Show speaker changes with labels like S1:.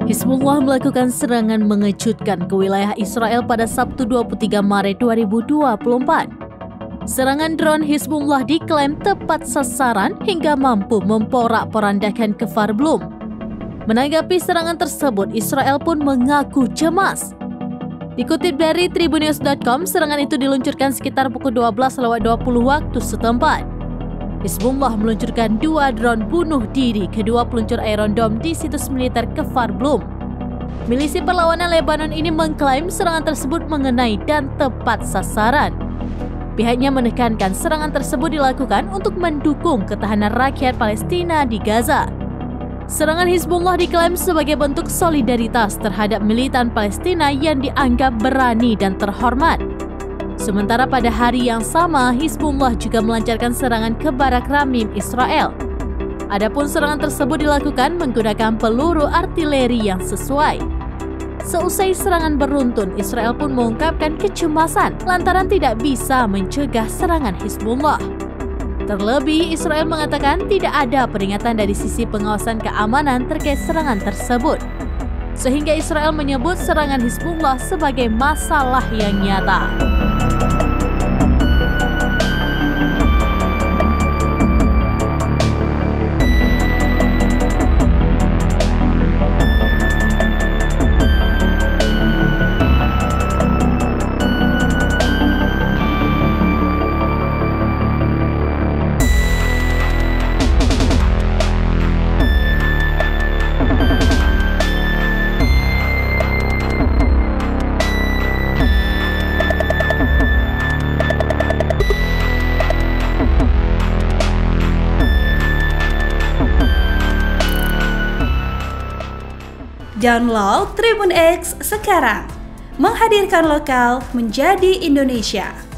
S1: Hizbullah melakukan serangan mengejutkan ke wilayah Israel pada Sabtu 23 Maret 2024. Serangan drone Hizbullah diklaim tepat sasaran hingga mampu memporak-porandakan Kfar Blum. Menanggapi serangan tersebut, Israel pun mengaku cemas. Dikutip dari Tribunnews.com, serangan itu diluncurkan sekitar pukul 12.20 waktu setempat. Hizbullah meluncurkan 2 drone bunuh diri kedua peluncur Iron Dome di situs militer Kfar Blum. Milisi perlawanan Lebanon ini mengklaim serangan tersebut mengenai dan tepat sasaran. Pihaknya menekankan serangan tersebut dilakukan untuk mendukung ketahanan rakyat Palestina di Gaza. Serangan Hizbullah diklaim sebagai bentuk solidaritas terhadap militan Palestina yang dianggap berani dan terhormat. Sementara pada hari yang sama, Hizbullah juga melancarkan serangan ke Barak Ramim, Israel. Adapun serangan tersebut dilakukan menggunakan peluru artileri yang sesuai. Seusai serangan beruntun, Israel pun mengungkapkan kecemasan lantaran tidak bisa mencegah serangan Hizbullah. Terlebih, Israel mengatakan tidak ada peringatan dari sisi pengawasan keamanan terkait serangan tersebut. Sehingga Israel menyebut serangan Hizbullah sebagai masalah yang nyata.
S2: Download Tribun X sekarang, menghadirkan lokal menjadi Indonesia.